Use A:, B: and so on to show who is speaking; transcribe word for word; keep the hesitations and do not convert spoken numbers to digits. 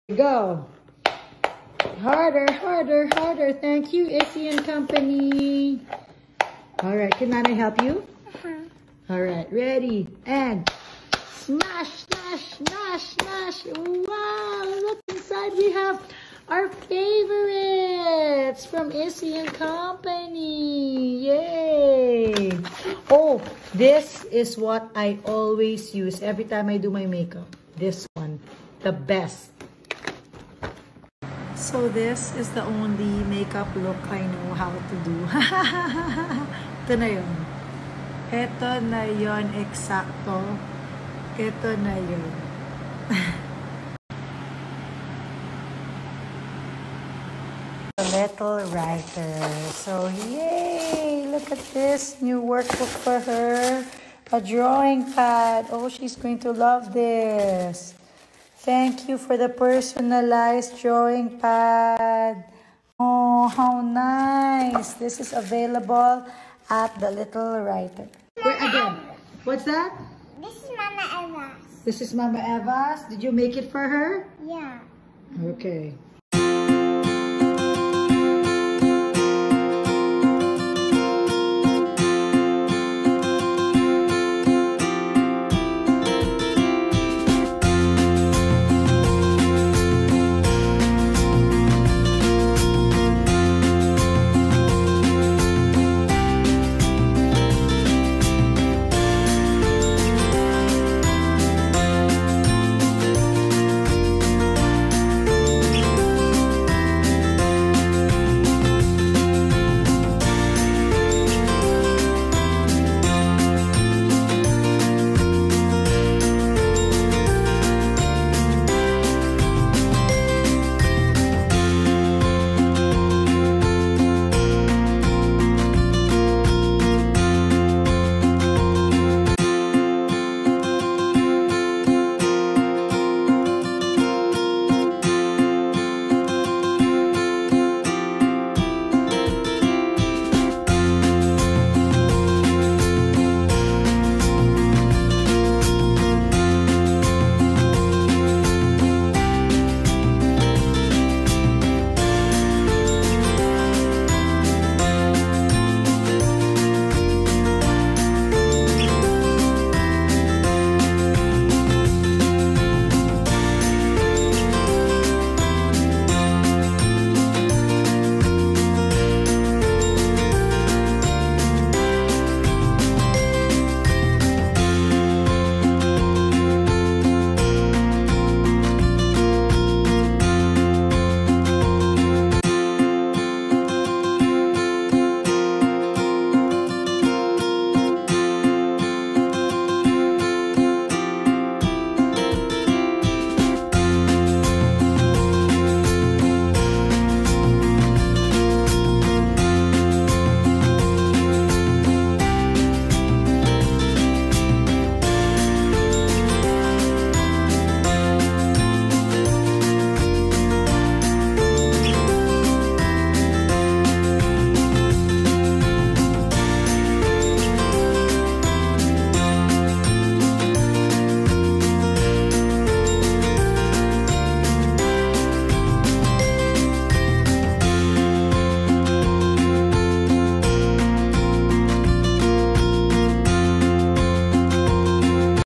A: Go. Harder, harder, harder. Thank you, Issy and Company. All right, can Nana help you? Uh-huh. All right, ready, and smash, smash, smash, smash. Wow, look inside. We have our favorites from Issy and Company. Yay. Oh, this is what I always use every time I do my makeup. This one, the best. So this is the only makeup look I know how to do. Ito na yun. Ito na yun, eksakto. Ito na yun. A little writer. So yay! Look at this new workbook for her. A drawing pad. Oh, she's going to love this. Thank you for the personalized drawing pad. Oh, how nice. This is available at the Little Writer. Wait, again. What's that?
B: This is Mama Eva's.
A: This is Mama Eva's. Did you make it for her?
B: Yeah.
A: Okay.